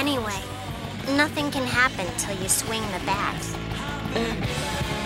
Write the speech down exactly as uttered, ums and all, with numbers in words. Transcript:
Anyway, nothing can happen till you swing the bat. Uh,